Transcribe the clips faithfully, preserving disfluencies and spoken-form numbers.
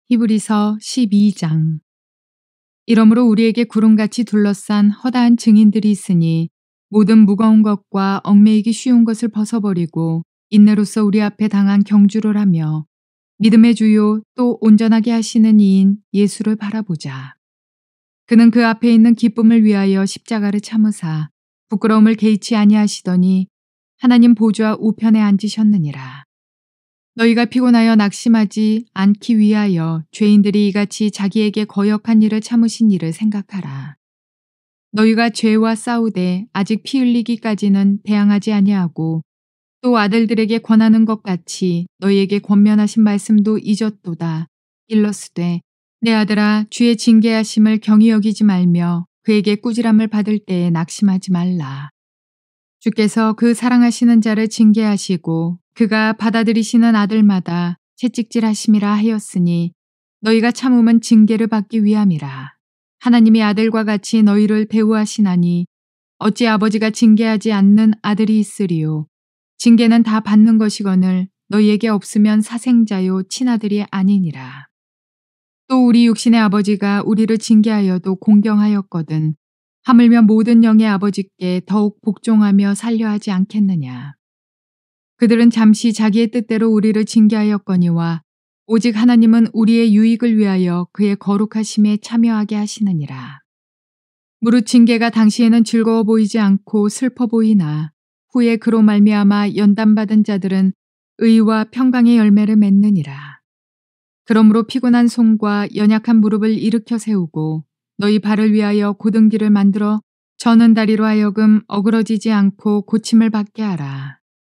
히브리서 십이 장. 이러므로 우리에게 구름같이 둘러싼 허다한 증인들이 있으니 모든 무거운 것과 얽매이기 쉬운 것을 벗어버리고 인내로서 우리 앞에 당한 경주를 하며 믿음의 주요 또 온전하게 하시는 이인 예수를 바라보자. 그는 그 앞에 있는 기쁨을 위하여 십자가를 참으사 부끄러움을 개의치 아니하시더니 하나님 보좌 우편에 앉으셨느니라. 너희가 피곤하여 낙심하지 않기 위하여 죄인들이 이같이 자기에게 거역한 일을 참으신 일을 생각하라. 너희가 죄와 싸우되 아직 피 흘리기까지는 대항하지 아니하고 또 아들들에게 권하는 것 같이 너희에게 권면하신 말씀도 잊었도다. 일러스되 내 아들아 주의 징계하심을 경히 여기지 말며 그에게 꾸지람을 받을 때에 낙심하지 말라. 주께서 그 사랑하시는 자를 징계하시고 그가 받아들이시는 아들마다 채찍질하심이라 하였으니 너희가 참음은 징계를 받기 위함이라. 하나님이 아들과 같이 너희를 대우하시나니 어찌 아버지가 징계하지 않는 아들이 있으리요. 징계는 다 받는 것이거늘 너희에게 없으면 사생자요 친아들이 아니니라. 또 우리 육신의 아버지가 우리를 징계하여도 공경하였거든 하물며 모든 영의 아버지께 더욱 복종하며 살려 하지 않겠느냐. 그들은 잠시 자기의 뜻대로 우리를 징계하였거니와 오직 하나님은 우리의 유익을 위하여 그의 거룩하심에 참여하게 하시느니라. 무릇 징계가 당시에는 즐거워 보이지 않고 슬퍼 보이나 후에 그로 말미암아 연단받은 자들은 의와 평강의 열매를 맺느니라. 그러므로 피곤한 손과 연약한 무릎을 일으켜 세우고 너희 발을 위하여 곧은 길을 만들어 저는 다리로 하여금 어그러지지 않고 고침을 받게 하라.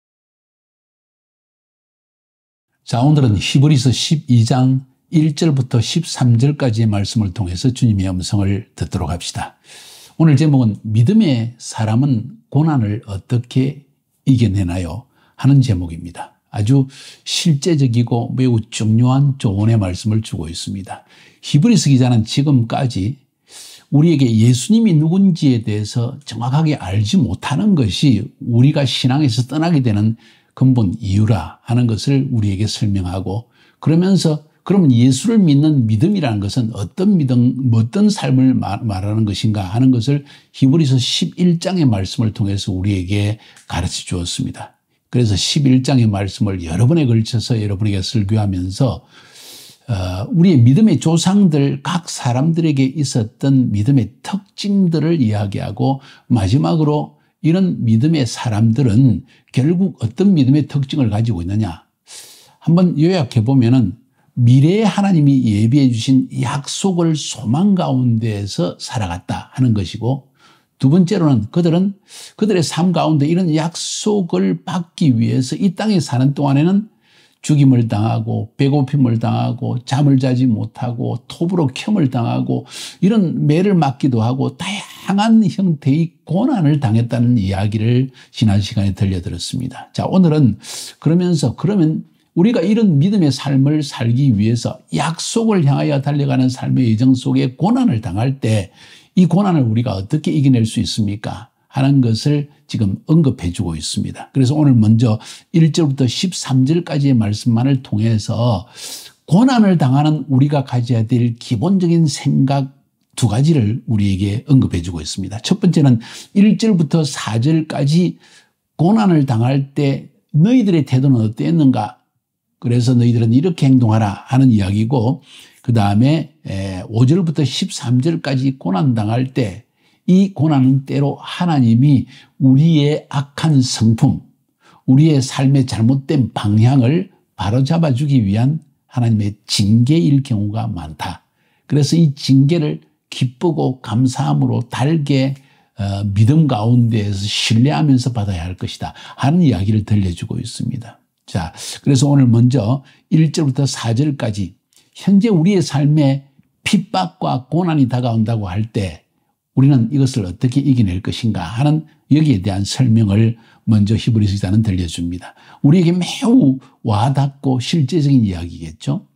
자, 오늘은 히브리서 십이 장 일 절부터 십삼 절까지의 말씀을 통해서 주님의 음성을 듣도록 합시다. 오늘 제목은 믿음의 사람은 고난을 어떻게 이겨내나요? 하는 제목입니다. 아주 실제적이고 매우 중요한 조언의 말씀을 주고 있습니다. 히브리서 기자는 지금까지 우리에게 예수님이 누군지에 대해서 정확하게 알지 못하는 것이 우리가 신앙에서 떠나게 되는 근본 이유라 하는 것을 우리에게 설명하고, 그러면서 그러면 예수를 믿는 믿음이라는 것은 어떤 믿음, 어떤 삶을 말하는 것인가 하는 것을 히브리서 십일 장의 말씀을 통해서 우리에게 가르쳐 주었습니다. 그래서 십일 장의 말씀을 여러 번에 걸쳐서 여러분에게 설교하면서 어, 우리의 믿음의 조상들 각 사람들에게 있었던 믿음의 특징들을 이야기하고, 마지막으로 이런 믿음의 사람들은 결국 어떤 믿음의 특징을 가지고 있느냐. 한번 요약해 보면은 미래에 하나님이 예비해 주신 약속을 소망 가운데에서 살아갔다 하는 것이고, 두 번째로는 그들은 그들의 삶 가운데 이런 약속을 받기 위해서 이 땅에 사는 동안에는 죽임을 당하고 배고픔을 당하고 잠을 자지 못하고 톱으로 켬을 당하고 이런 매를 맞기도 하고 다양한 형태의 고난을 당했다는 이야기를 지난 시간에 들려드렸습니다. 자, 오늘은 그러면서 그러면 우리가 이런 믿음의 삶을 살기 위해서 약속을 향하여 달려가는 삶의 여정 속에 고난을 당할 때 이 고난을 우리가 어떻게 이겨낼 수 있습니까? 하는 것을 지금 언급해 주고 있습니다. 그래서 오늘 먼저 일 절부터 십삼 절까지의 말씀만을 통해서 고난을 당하는 우리가 가져야 될 기본적인 생각 두 가지를 우리에게 언급해 주고 있습니다. 첫 번째는 일 절부터 사 절까지 고난을 당할 때 너희들의 태도는 어땠는가? 그래서 너희들은 이렇게 행동하라 하는 이야기고, 그 다음에 오 절부터 십삼 절까지 고난당할 때 이 고난은 때로 하나님이 우리의 악한 성품, 우리의 삶의 잘못된 방향을 바로잡아주기 위한 하나님의 징계일 경우가 많다. 그래서 이 징계를 기쁘고 감사함으로 달게 어, 믿음 가운데에서 신뢰하면서 받아야 할 것이다 하는 이야기를 들려주고 있습니다. 자, 그래서 오늘 먼저 일 절부터 사 절까지 현재 우리의 삶에 핍박과 고난이 다가온다고 할 때 우리는 이것을 어떻게 이겨낼 것인가 하는 여기에 대한 설명을 먼저 히브리서 기자는 들려줍니다. 우리에게 매우 와닿고 실제적인 이야기겠죠.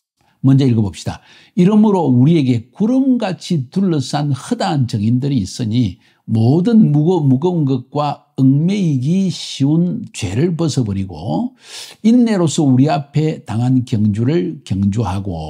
먼저 읽어봅시다. 이러므로 우리에게 구름같이 둘러싼 허다한 증인들이 있으니 모든 무거, 무거운 것과 얽매이기 쉬운 죄를 벗어버리고 인내로서 우리 앞에 당한 경주를 경주하고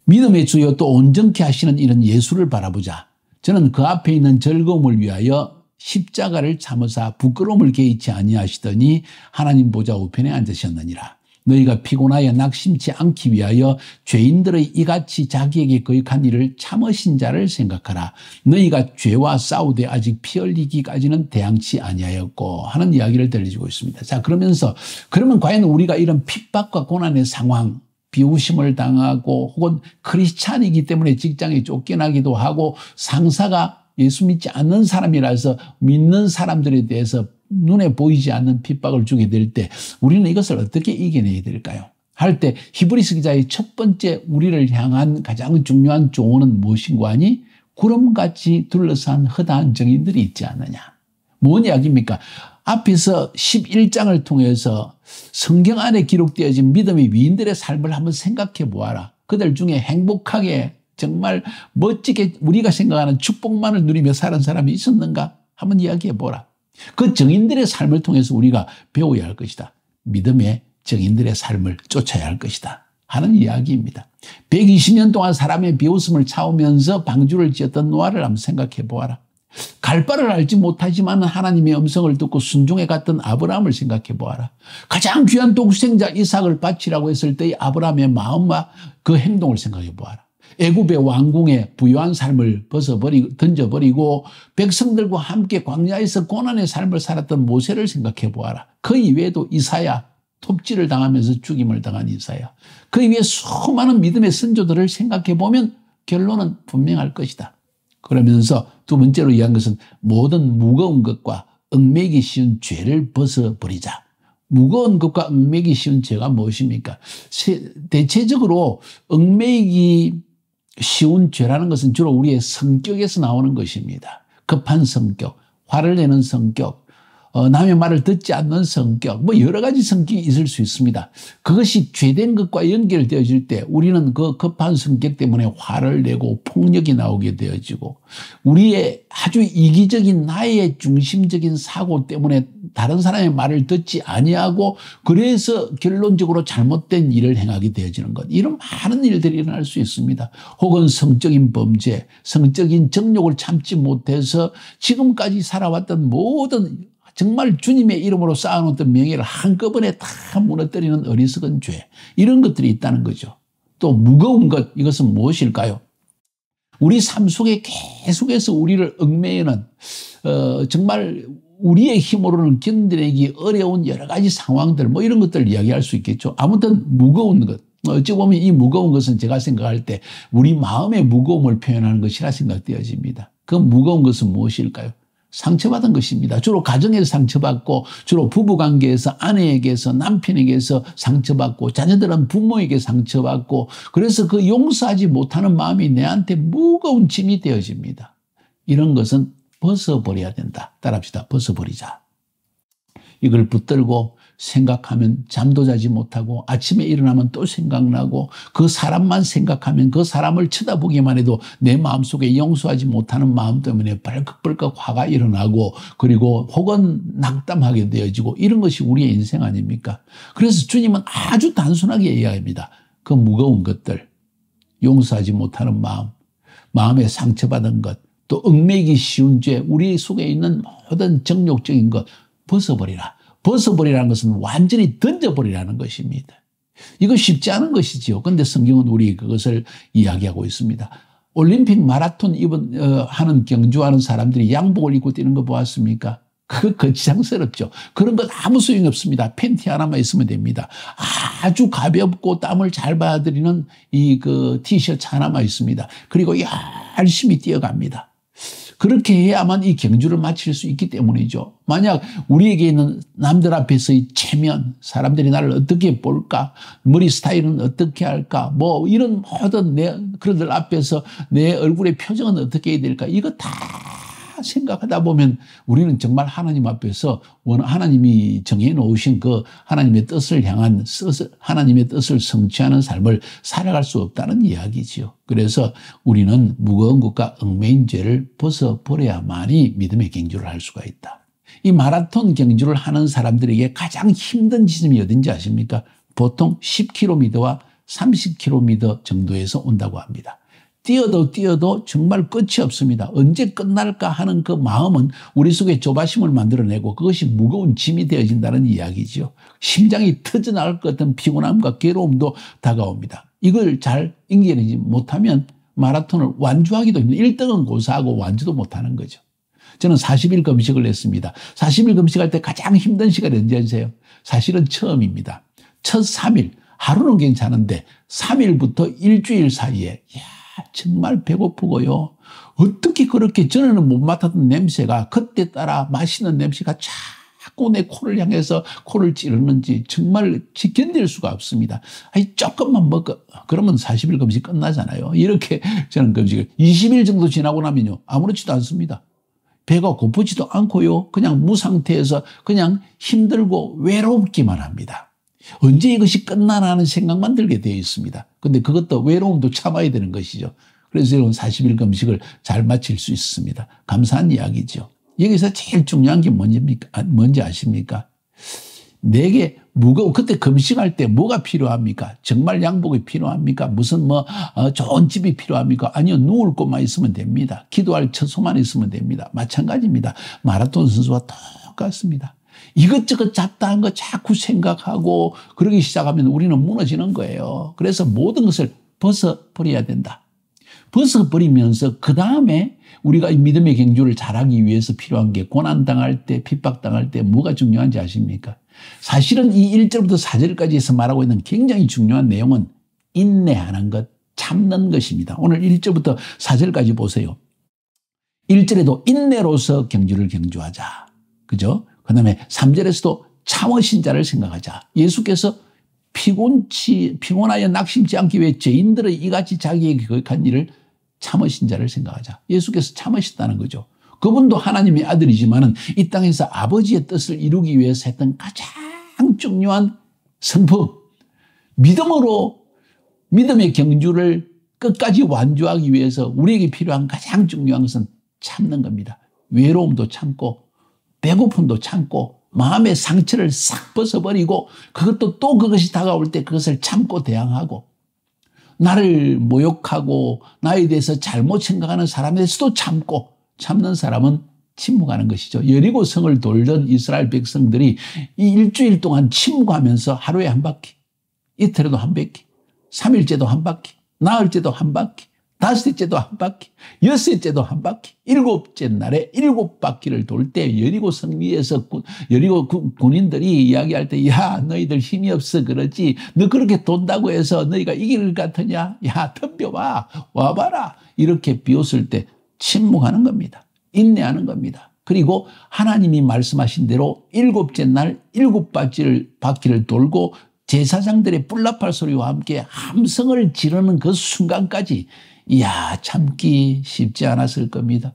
믿음의 주여 또 온전케 하시는 이런 예수를 바라보자. 저는 그 앞에 있는 즐거움을 위하여 십자가를 참으사 부끄러움을 개의치 아니하시더니 하나님 보좌 우편에 앉으셨느니라. 너희가 피곤하여 낙심치 않기 위하여 죄인들의 이같이 자기에게 거역한 일을 참으신 자를 생각하라. 너희가 죄와 싸우되 아직 피 흘리기까지는 대항치 아니하였고 하는 이야기를 들려주고 있습니다. 자, 그러면서 그러면 과연 우리가 이런 핍박과 고난의 상황, 비웃음을 당하고 혹은 크리스찬이기 때문에 직장에 쫓겨나기도 하고 상사가 예수 믿지 않는 사람이라서 믿는 사람들에 대해서 눈에 보이지 않는 핍박을 주게 될 때 우리는 이것을 어떻게 이겨내야 될까요? 할 때 히브리서 기자의 첫 번째 우리를 향한 가장 중요한 조언은 무엇인고 하니 구름같이 둘러싼 허다한 정인들이 있지 않느냐. 뭔 이야기입니까? 앞에서 십일 장을 통해서 성경 안에 기록되어진 믿음의 위인들의 삶을 한번 생각해 보아라. 그들 중에 행복하게 정말 멋지게 우리가 생각하는 축복만을 누리며 사는 사람이 있었는가? 한번 이야기해 보라. 그 정인들의 삶을 통해서 우리가 배워야 할 것이다. 믿음의 정인들의 삶을 쫓아야 할 것이다 하는 이야기입니다. 백이십 년 동안 사람의 비웃음을 참으면서 방주를 지었던 노아를 한번 생각해 보아라. 갈 바를 알지 못하지만 하나님의 음성을 듣고 순종해 갔던 아브라함을 생각해 보아라. 가장 귀한 동생자 이삭을 바치라고 했을 때의 아브라함의 마음과 그 행동을 생각해 보아라. 애굽의 왕궁에 부유한 삶을 벗어버리고 던져버리고 백성들과 함께 광야에서 고난의 삶을 살았던 모세를 생각해 보아라. 그 이외에도 이사야, 톱질을 당하면서 죽임을 당한 이사야. 그 이외에 수많은 믿음의 선조들을 생각해 보면 결론은 분명할 것이다. 그러면서 두 번째로 이야기한 것은 모든 무거운 것과 얽매이기 쉬운 죄를 벗어버리자. 무거운 것과 얽매이기 쉬운 죄가 무엇입니까? 대체적으로 얽매이기 쉬운 죄라는 것은 주로 우리의 성격에서 나오는 것입니다. 급한 성격, 화를 내는 성격, 어, 남의 말을 듣지 않는 성격, 뭐 여러 가지 성격이 있을 수 있습니다. 그것이 죄된 것과 연결되어질 때 우리는 그 급한 성격 때문에 화를 내고 폭력이 나오게 되어지고 우리의 아주 이기적인 나의 중심적인 사고 때문에 다른 사람의 말을 듣지 아니하고 그래서 결론적으로 잘못된 일을 행하게 되어지는 것. 이런 많은 일들이 일어날 수 있습니다. 혹은 성적인 범죄, 성적인 정욕을 참지 못해서 지금까지 살아왔던 모든 정말 주님의 이름으로 쌓아놓던 명예를 한꺼번에 다 무너뜨리는 어리석은 죄. 이런 것들이 있다는 거죠. 또 무거운 것, 이것은 무엇일까요? 우리 삶 속에 계속해서 우리를 얽매이는 어, 정말 우리의 힘으로는 견뎌내기 어려운 여러 가지 상황들 뭐 이런 것들을 이야기할 수 있겠죠. 아무튼 무거운 것. 어찌 보면 이 무거운 것은 제가 생각할 때 우리 마음의 무거움을 표현하는 것이라 생각되어집니다. 그 무거운 것은 무엇일까요? 상처받은 것입니다. 주로 가정에서 상처받고 주로 부부관계에서 아내에게서 남편에게서 상처받고 자녀들은 부모에게 상처받고 그래서 그 용서하지 못하는 마음이 내한테 무거운 짐이 되어집니다. 이런 것은 벗어버려야 된다. 따라합시다. 벗어버리자. 이걸 붙들고 생각하면 잠도 자지 못하고 아침에 일어나면 또 생각나고 그 사람만 생각하면 그 사람을 쳐다보기만 해도 내 마음속에 용서하지 못하는 마음 때문에 벌컥벌컥 화가 일어나고 그리고 혹은 낙담하게 되어지고 이런 것이 우리의 인생 아닙니까? 그래서 주님은 아주 단순하게 이야기합니다. 그 무거운 것들, 용서하지 못하는 마음, 마음에 상처받은 것, 또 얽매이기 쉬운 죄, 우리 속에 있는 모든 정욕적인 것 벗어버리라. 벗어버리라는 것은 완전히 던져버리라는 것입니다. 이거 쉽지 않은 것이지요. 그런데 성경은 우리 그것을 이야기하고 있습니다. 올림픽 마라톤 입은, 어, 하는 경주하는 사람들이 양복을 입고 뛰는 거 보았습니까? 그거 거지장스럽죠. 그런 건 아무 소용이 없습니다. 팬티 하나만 있으면 됩니다. 아주 가볍고 땀을 잘 받아들이는 이 그 티셔츠 하나만 있습니다. 그리고 열심히 뛰어갑니다. 그렇게 해야만 이 경주를 마칠 수 있기 때문이죠. 만약 우리에게 있는 남들 앞에서의 체면, 사람들이 나를 어떻게 볼까, 머리 스타일은 어떻게 할까, 뭐 이런 모든 내 그런들 앞에서 내 얼굴의 표정은 어떻게 해야 될까, 이거 다 생각하다 보면 우리는 정말 하나님 앞에서 하나님이 정해놓으신 그 하나님의 뜻을 향한 하나님의 뜻을 성취하는 삶을 살아갈 수 없다는 이야기지요. 그래서 우리는 무거운 것과 얽매인 죄를 벗어버려야만이 믿음의 경주를 할 수가 있다. 이 마라톤 경주를 하는 사람들에게 가장 힘든 지점이 어딘지 아십니까? 보통 십 킬로미터와 삼십 킬로미터 정도에서 온다고 합니다. 뛰어도 뛰어도 정말 끝이 없습니다. 언제 끝날까 하는 그 마음은 우리 속에 조바심을 만들어내고 그것이 무거운 짐이 되어진다는 이야기죠. 심장이 터져나갈 것 같은 피곤함과 괴로움도 다가옵니다. 이걸 잘 이겨내지 못하면 마라톤을 완주하기도 힘들어요. 일 등은 고사하고 완주도 못하는 거죠. 저는 사십 일 금식을 했습니다. 사십 일 금식할 때 가장 힘든 시간이 언제 아세요? 사실은 처음입니다. 첫 삼 일, 하루는 괜찮은데 삼 일부터 일주일 사이에 이야, 정말 배고프고요. 어떻게 그렇게 전에는 못 맡았던 냄새가 그때 따라 맛있는 냄새가 자꾸 내 코를 향해서 코를 찌르는지 정말 견딜 수가 없습니다. 아니, 조금만 먹어. 그러면 사십 일 금식 끝나잖아요. 이렇게 저는 금식을 이십 일 정도 지나고 나면요. 아무렇지도 않습니다. 배가 고프지도 않고요. 그냥 무상태에서 그냥 힘들고 외롭기만 합니다. 언제 이것이 끝나나 하는 생각만 들게 되어 있습니다. 근데 그것도 외로움도 참아야 되는 것이죠. 그래서 여러분 사십 일 금식을 잘 마칠 수 있습니다. 감사한 이야기죠. 여기서 제일 중요한 게 뭔지입니까? 뭔지 아십니까? 내게 무거워. 그때 금식할 때 뭐가 필요합니까? 정말 양복이 필요합니까? 무슨 뭐 어, 좋은 집이 필요합니까? 아니요. 누울 곳만 있으면 됩니다. 기도할 처소만 있으면 됩니다. 마찬가지입니다. 마라톤 선수와 똑같습니다. 이것저것 잡다한 거 자꾸 생각하고 그러기 시작하면 우리는 무너지는 거예요. 그래서 모든 것을 벗어버려야 된다. 벗어버리면서 그 다음에 우리가 이 믿음의 경주를 잘하기 위해서 필요한 게 고난당할 때, 핍박당할 때 뭐가 중요한지 아십니까? 사실은 이 일 절부터 사 절까지 해서 말하고 있는 굉장히 중요한 내용은 인내하는 것, 참는 것입니다. 오늘 일 절부터 사 절까지 보세요. 일 절에도 인내로서 경주를 경주하자. 그죠? 그 다음에 삼 절에서도 참으신 자를 생각하자. 예수께서 피곤치, 피곤하여 낙심치 않기 위해 죄인들의 이같이 자기에게 거역한 일을 참으신 자를 생각하자. 예수께서 참으셨다는 거죠. 그분도 하나님의 아들이지만은 이 땅에서 아버지의 뜻을 이루기 위해서 했던 가장 중요한 선포, 믿음으로 믿음의 경주를 끝까지 완주하기 위해서 우리에게 필요한 가장 중요한 것은 참는 겁니다. 외로움도 참고 배고픔도 참고 마음의 상처를 싹 벗어버리고 그것도 또 그것이 다가올 때 그것을 참고 대항하고 나를 모욕하고 나에 대해서 잘못 생각하는 사람에 대해서도 참고 참는 사람은 침묵하는 것이죠. 여리고 성을 돌던 이스라엘 백성들이 이 일주일 동안 침묵하면서 하루에 한 바퀴, 이틀에도 한 바퀴, 삼일째도 한 바퀴, 나흘째도 한 바퀴, 다섯째도 한 바퀴, 여섯째도 한 바퀴, 일곱째 날에 일곱 바퀴를 돌 때 여리고 성 위에서 여리고 군인들이 이야기할 때 야 너희들 힘이 없어 그러지 너 그렇게 돈다고 해서 너희가 이길 것 같으냐? 야 덤벼봐 와봐라 이렇게 비웃을 때 침묵하는 겁니다. 인내하는 겁니다. 그리고 하나님이 말씀하신 대로 일곱째 날 일곱 바퀴를, 바퀴를 돌고 제사장들의 뿔나팔 소리와 함께 함성을 지르는 그 순간까지 이야 참기 쉽지 않았을 겁니다.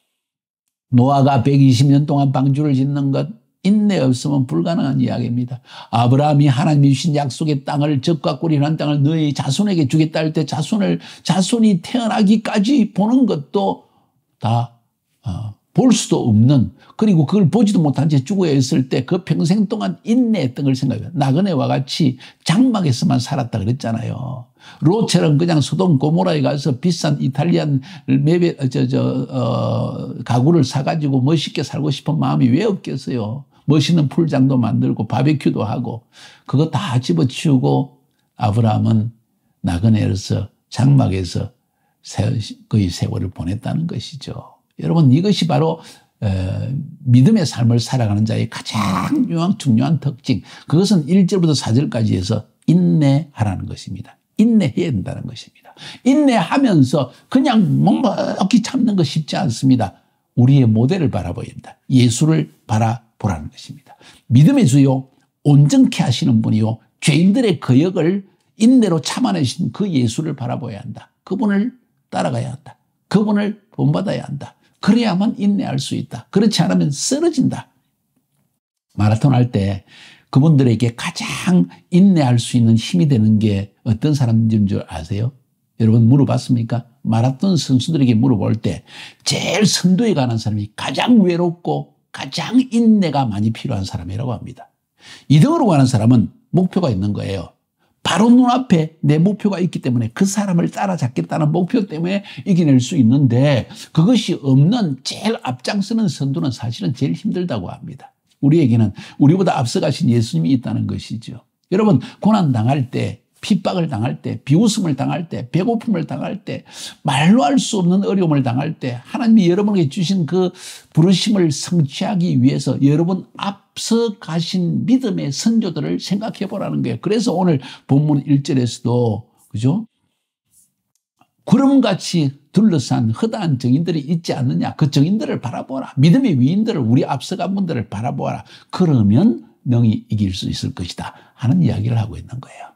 노아가 백이십 년 동안 방주를 짓는 것 인내 없으면 불가능한 이야기입니다. 아브라함이 하나님이 주신 약속의 땅을 적과 꿀이라는 땅을 너희 자손에게 주겠다 할 때 자손을 자손이 태어나기까지 보는 것도 다 어, 볼 수도 없는 그리고 그걸 보지도 못한 채 죽어야 했을 때 그 평생 동안 인내했던 걸 생각해요. 나그네와 같이 장막에서만 살았다 그랬잖아요. 롯처럼 그냥 소돔 고모라에 가서 비싼 이탈리안 매배, 저, 저, 어, 가구를 사가지고 멋있게 살고 싶은 마음이 왜 없겠어요. 멋있는 풀장도 만들고 바베큐도 하고 그거 다 집어치우고 아브라함은 나그네로서 장막에서 거의 세월을 보냈다는 것이죠. 여러분 이것이 바로 어, 믿음의 삶을 살아가는 자의 가장 중요한 특징. 그것은 일 절부터 사 절까지 해서 인내하라는 것입니다. 인내해야 된다는 것입니다. 인내하면서 그냥 묵묵히 참는 것 쉽지 않습니다. 우리의 모델을 바라봐야 된다. 예수를 바라보라는 것입니다. 믿음의 주요 온전케 하시는 분이요 죄인들의 거역을 인내로 참아내신 그 예수를 바라봐야 한다. 그분을 따라가야 한다. 그분을 본받아야 한다. 그래야만 인내할 수 있다. 그렇지 않으면 쓰러진다. 마라톤 할 때 그분들에게 가장 인내할 수 있는 힘이 되는 게 어떤 사람들인 줄 아세요? 여러분 물어봤습니까? 마라톤 선수들에게 물어볼 때 제일 선두에 가는 사람이 가장 외롭고 가장 인내가 많이 필요한 사람이라고 합니다. 이 등으로 가는 사람은 목표가 있는 거예요. 바로 눈앞에 내 목표가 있기 때문에 그 사람을 따라잡겠다는 목표 때문에 이겨낼 수 있는데 그것이 없는 제일 앞장서는 선두는 사실은 제일 힘들다고 합니다. 우리에게는 우리보다 앞서가신 예수님이 있다는 것이죠. 여러분 고난당할 때 핍박을 당할 때, 비웃음을 당할 때, 배고픔을 당할 때, 말로 할 수 없는 어려움을 당할 때 하나님이 여러분에게 주신 그 부르심을 성취하기 위해서 여러분 앞서 가신 믿음의 선조들을 생각해 보라는 거예요. 그래서 오늘 본문 일 절에서도 그죠? 구름같이 둘러싼 허다한 정인들이 있지 않느냐. 그 정인들을 바라보라. 믿음의 위인들을 우리 앞서간 분들을 바라보라. 그러면 능히 이길 수 있을 것이다 하는 이야기를 하고 있는 거예요.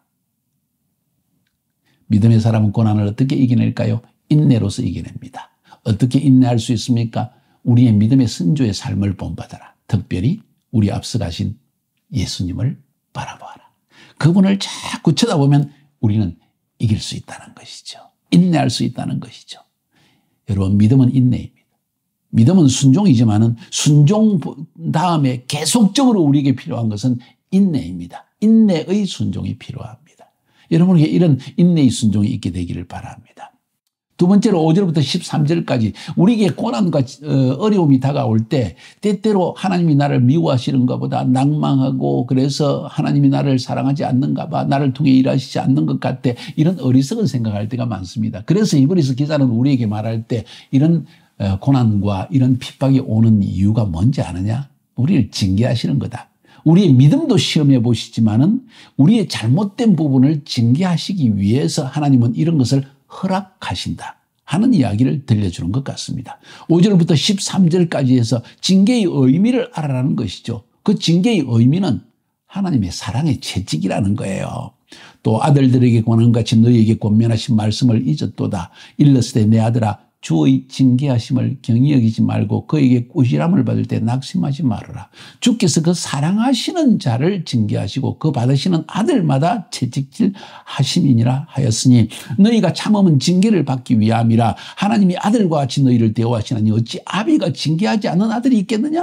믿음의 사람은 고난을 어떻게 이겨낼까요? 인내로서 이겨냅니다. 어떻게 인내할 수 있습니까? 우리의 믿음의 선조의 삶을 본받아라. 특별히 우리 앞서 가신 예수님을 바라보아라. 그분을 자꾸 쳐다보면 우리는 이길 수 있다는 것이죠. 인내할 수 있다는 것이죠. 여러분 믿음은 인내입니다. 믿음은 순종이지만은 순종 다음에 계속적으로 우리에게 필요한 것은 인내입니다. 인내의 순종이 필요합니다. 여러분에게 이런 인내의 순종이 있게 되기를 바랍니다. 두 번째로 오 절부터 십삼 절까지 우리에게 고난과 어려움이 다가올 때 때때로 하나님이 나를 미워하시는가 보다 낭망하고 그래서 하나님이 나를 사랑하지 않는가 봐 나를 통해 일하시지 않는 것 같아 이런 어리석은 생각할 때가 많습니다. 그래서 이브리서 기자는 우리에게 말할 때 이런 고난과 이런 핍박이 오는 이유가 뭔지 아느냐? 우리를 징계하시는 거다. 우리의 믿음도 시험해 보시지만은 우리의 잘못된 부분을 징계하시기 위해서 하나님은 이런 것을 허락하신다 하는 이야기를 들려주는 것 같습니다. 오 절부터 십삼 절까지 해서 징계의 의미를 알아라는 것이죠. 그 징계의 의미는 하나님의 사랑의 채찍이라는 거예요. 또 아들들에게 권한같이 너희에게 권면하신 말씀을 잊었도다. 일렀을 때 내 아들아 주의 징계하심을 경히 여기지 말고 그에게 꾸지람을 받을 때 낙심하지 말아라. 주께서 그 사랑하시는 자를 징계하시고 그 받으시는 아들마다 채찍질 하심이니라 하였으니 너희가 참음은 징계를 받기 위함이라. 하나님이 아들과 같이 너희를 대우하시나니 어찌 아비가 징계하지 않는 아들이 있겠느냐?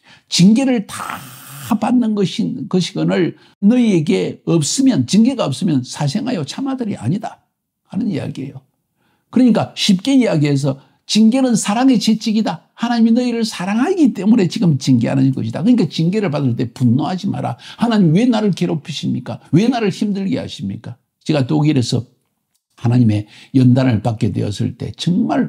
징계를 다 받는 것인, 것이거늘 너희에게 없으면 징계가 없으면 사생하여 참아들이 아니다 하는 이야기예요. 그러니까 쉽게 이야기해서 징계는 사랑의 채찍이다. 하나님이 너희를 사랑하기 때문에 지금 징계하는 것이다. 그러니까 징계를 받을 때 분노하지 마라. 하나님 왜 나를 괴롭히십니까? 왜 나를 힘들게 하십니까? 제가 독일에서 하나님의 연단을 받게 되었을 때 정말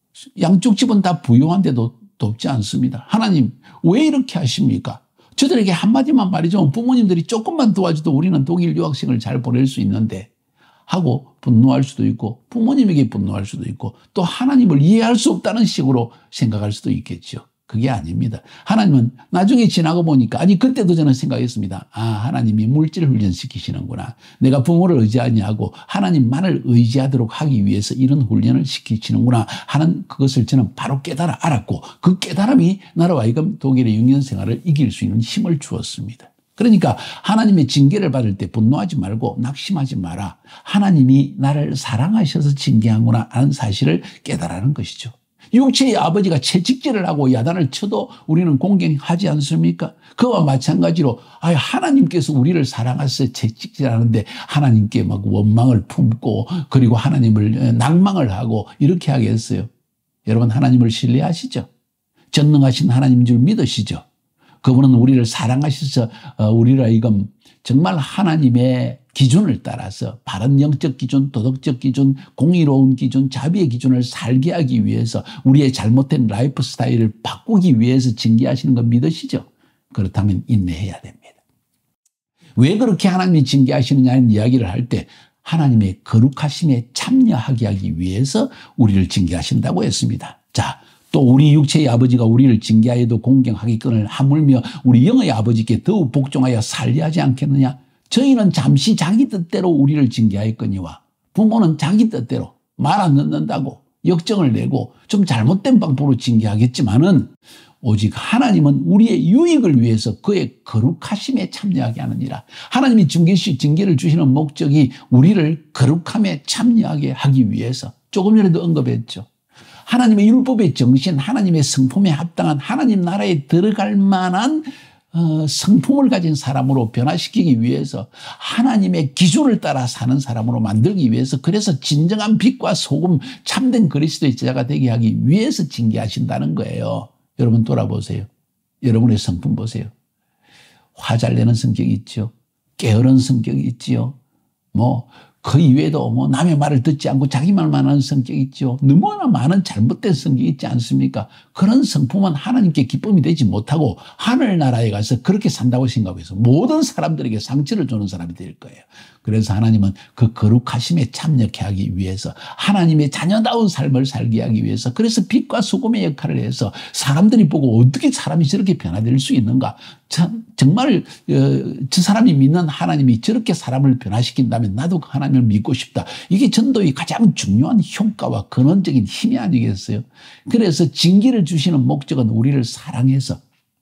양쪽 집은 다 부유한데도 돕지 않습니다. 하나님 왜 이렇게 하십니까? 저들에게 한마디만 말이죠. 부모님들이 조금만 도와줘도 우리는 독일 유학생을 잘 보낼 수 있는데 하고 분노할 수도 있고 부모님에게 분노할 수도 있고 또 하나님을 이해할 수 없다는 식으로 생각할 수도 있겠죠. 그게 아닙니다. 하나님은 나중에 지나고 보니까 아니 그때도 저는 생각했습니다. 아 하나님이 물질 훈련시키시는구나. 내가 부모를 의지하지 하고 하나님만을 의지하도록 하기 위해서 이런 훈련을 시키시는구나 하는 그것을 저는 바로 깨달아 알았고 그 깨달음이 나로 하여금 독일의 육 년 생활을 이길 수 있는 힘을 주었습니다. 그러니까 하나님의 징계를 받을 때 분노하지 말고 낙심하지 마라. 하나님이 나를 사랑하셔서 징계하구나 하는 사실을 깨달아는 것이죠. 육체의 아버지가 채찍질을 하고 야단을 쳐도 우리는 공경하지 않습니까? 그와 마찬가지로 아 하나님께서 우리를 사랑하셔서 채찍질하는데 하나님께 막 원망을 품고 그리고 하나님을 낭망을 하고 이렇게 하겠어요. 여러분 하나님을 신뢰하시죠? 전능하신 하나님인 줄 믿으시죠? 그분은 우리를 사랑하셔서 우리를 하여금 정말 하나님의 기준을 따라서 바른 영적 기준, 도덕적 기준, 공의로운 기준, 자비의 기준을 살게 하기 위해서 우리의 잘못된 라이프 스타일을 바꾸기 위해서 징계하시는 거 믿으시죠? 그렇다면 인내해야 됩니다. 왜 그렇게 하나님이 징계하시느냐는 이야기를 할 때 하나님의 거룩하심에 참여하게 하기 위해서 우리를 징계하신다고 했습니다. 자, 또 우리 육체의 아버지가 우리를 징계하여도 공경하기끈을 하물며 우리 영의 아버지께 더욱 복종하여 살리하지 않겠느냐? 저희는 잠시 자기 뜻대로 우리를 징계하였거니와 부모는 자기 뜻대로 말 안 듣는다고 역정을 내고 좀 잘못된 방법으로 징계하겠지만은 오직 하나님은 우리의 유익을 위해서 그의 거룩하심에 참여하게 하느니라. 하나님이 징계를 주시는 목적이 우리를 거룩함에 참여하게 하기 위해서 조금 전에도 언급했죠. 하나님의 율법의 정신, 하나님의 성품에 합당한 하나님 나라에 들어갈 만한 어, 성품을 가진 사람으로 변화시키기 위해서 하나님의 기준을 따라 사는 사람으로 만들기 위해서 그래서 진정한 빛과 소금 참된 그리스도의 제자가 되게 하기 위해서 징계하신다는 거예요. 여러분 돌아보세요. 여러분의 성품 보세요. 화 잘 내는 성격이 있죠. 게으른 성격이 있지요. 뭐 그 이외에도 뭐 남의 말을 듣지 않고 자기 말만 하는 성격이 있죠. 너무나 많은 잘못된 성격이 있지 않습니까? 그런 성품은 하나님께 기쁨이 되지 못하고 하늘나라에 가서 그렇게 산다고 생각해서 모든 사람들에게 상처를 주는 사람이 될 거예요. 그래서 하나님은 그 거룩하심에 참여케 하기 위해서 하나님의 자녀다운 삶을 살게 하기 위해서 그래서 빛과 소금의 역할을 해서 사람들이 보고 어떻게 사람이 저렇게 변화될 수 있는가. 참, 정말 어, 저 사람이 믿는 하나님이 저렇게 사람을 변화시킨다면 나도 그 하나님을 믿고 싶다. 이게 전도의 가장 중요한 효과와 근원적인 힘이 아니겠어요? 그래서 징계를 주시는 목적은 우리를 사랑해서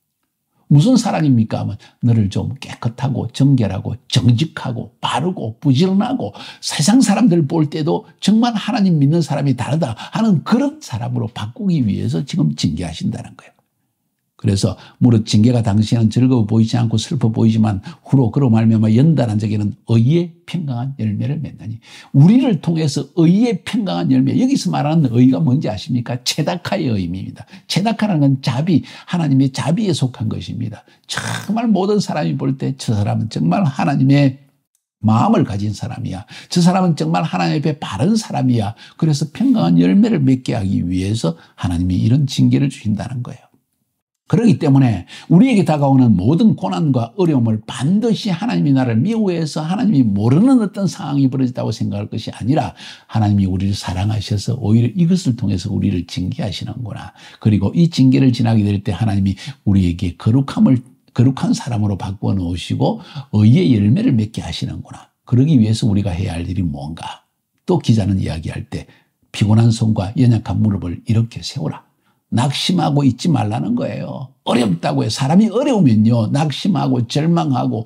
무슨 사랑입니까? 하면 너를 좀 깨끗하고 정결하고 정직하고 바르고 부지런하고 세상 사람들 볼 때도 정말 하나님 믿는 사람이 다르다 하는 그런 사람으로 바꾸기 위해서 지금 징계하신다는 거예요. 그래서 무릇 징계가 당시에는 즐거워 보이지 않고 슬퍼 보이지만 후로 그로 말미암아 연단한 적에는 의의 평강한 열매를 맺나니 우리를 통해서 의의 평강한 열매 여기서 말하는 의가 뭔지 아십니까? 체다카의 의미입니다. 체다카라는 건 자비 하나님의 자비에 속한 것입니다. 정말 모든 사람이 볼 때 저 사람은 정말 하나님의 마음을 가진 사람이야. 저 사람은 정말 하나님 앞에 바른 사람이야. 그래서 평강한 열매를 맺게 하기 위해서 하나님이 이런 징계를 주신다는 거예요. 그렇기 때문에 우리에게 다가오는 모든 고난과 어려움을 반드시 하나님이 나를 미워해서 하나님이 모르는 어떤 상황이 벌어졌다고 생각할 것이 아니라 하나님이 우리를 사랑하셔서 오히려 이것을 통해서 우리를 징계하시는구나. 그리고 이 징계를 지나게 될 때 하나님이 우리에게 거룩함을 거룩한 사람으로 바꾸어 놓으시고 의의 열매를 맺게 하시는구나. 그러기 위해서 우리가 해야 할 일이 뭔가. 또 기자는 이야기할 때 피곤한 손과 연약한 무릎을 이렇게 세우라. 낙심하고 있지 말라는 거예요. 어렵다고 해요. 사람이 어려우면요. 낙심하고 절망하고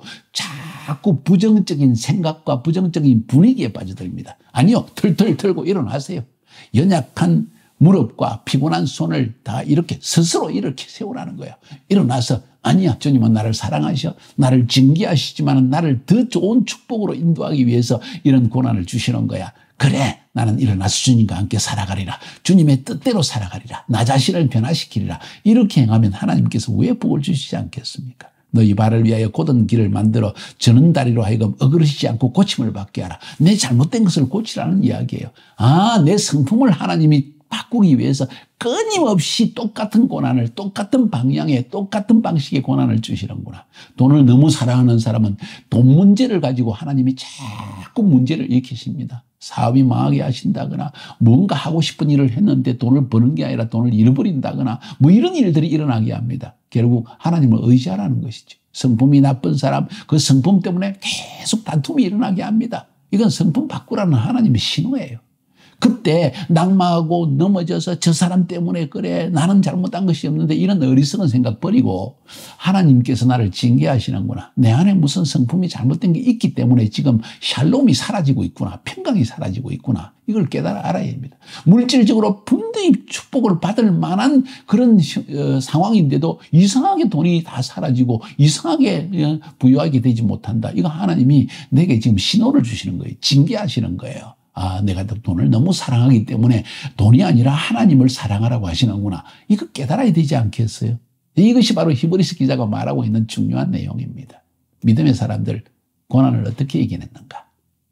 자꾸 부정적인 생각과 부정적인 분위기에 빠져듭니다. 아니요. 털털 털고 일어나세요. 연약한 무릎과 피곤한 손을 다 이렇게 스스로 이렇게 세우라는 거예요. 일어나서 아니야. 주님은 나를 사랑하셔. 나를 징계하시지만 나를 더 좋은 축복으로 인도하기 위해서 이런 고난을 주시는 거야. 그래 나는 일어나서 주님과 함께 살아가리라. 주님의 뜻대로 살아가리라. 나 자신을 변화시키리라. 이렇게 행하면 하나님께서 왜 복을 주시지 않겠습니까? 너희 발을 위하여 곧은 길을 만들어 저는 다리로 하여금 어그러지지 않고 고침을 받게 하라. 내 잘못된 것을 고치라는 이야기예요. 아, 내 성품을 하나님이 바꾸기 위해서 끊임없이 똑같은 고난을 똑같은 방향에 똑같은 방식의 고난을 주시는구나. 돈을 너무 사랑하는 사람은 돈 문제를 가지고 하나님이 자꾸 문제를 일으키십니다. 사업이 망하게 하신다거나 뭔가 하고 싶은 일을 했는데 돈을 버는 게 아니라 돈을 잃어버린다거나 뭐 이런 일들이 일어나게 합니다. 결국 하나님을 의지하라는 것이죠. 성품이 나쁜 사람 그 성품 때문에 계속 다툼이 일어나게 합니다. 이건 성품 바꾸라는 하나님의 신호예요. 그때 낙마하고 넘어져서 저 사람 때문에 그래 나는 잘못한 것이 없는데 이런 어리석은 생각 버리고 하나님께서 나를 징계하시는구나. 내 안에 무슨 성품이 잘못된 게 있기 때문에 지금 샬롬이 사라지고 있구나. 평강이 사라지고 있구나. 이걸 깨달아 알아야 합니다. 물질적으로 분명히 축복을 받을 만한 그런 상황인데도 이상하게 돈이 다 사라지고 이상하게 부유하게 되지 못한다. 이거 하나님이 내게 지금 신호를 주시는 거예요. 징계하시는 거예요. 아, 내가 돈을 너무 사랑하기 때문에 돈이 아니라 하나님을 사랑하라고 하시는구나. 이거 깨달아야 되지 않겠어요? 이것이 바로 히브리서 기자가 말하고 있는 중요한 내용입니다. 믿음의 사람들 고난을 어떻게 이겨냈는가?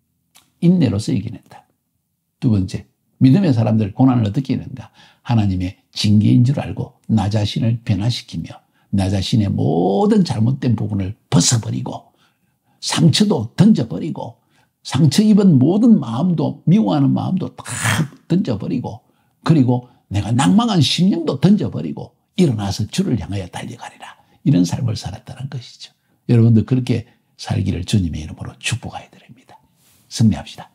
인내로서 이겨냈다. 두 번째, 믿음의 사람들 고난을 어떻게 이겨냈는가? 하나님의 징계인 줄 알고 나 자신을 변화시키며 나 자신의 모든 잘못된 부분을 벗어버리고 상처도 던져버리고 상처 입은 모든 마음도 미워하는 마음도 다 던져버리고 그리고 내가 낭망한 심령도 던져버리고 일어나서 주를 향하여 달려가리라. 이런 삶을 살았다는 것이죠. 여러분들 그렇게 살기를 주님의 이름으로 축복하여 드립니다. 승리합시다.